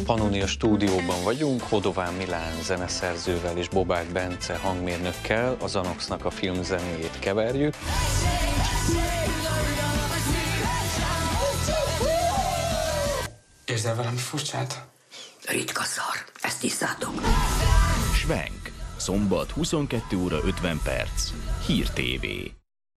Pannonia stúdióban vagyunk, Hodován Milán zeneszerzővel és Bobák Bence hangmérnökkel a Zanoxnak a filmzenéjét keverjük. Érzel valami furcsát? Ritka szar, ezt iszátok. Schwenk, szombat 22 óra 50 perc, Hír TV.